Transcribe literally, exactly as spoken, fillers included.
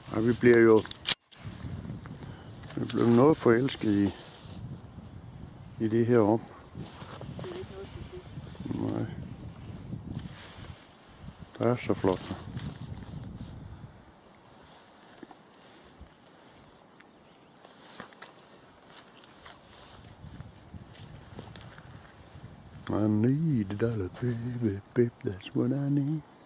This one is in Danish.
Og vi bliver jo vi bliver noget forelsket i, i det her om. Det er ikke noget at sige til. Nej. Det er så flot. I need a dollar, baby, baby, that's what I need.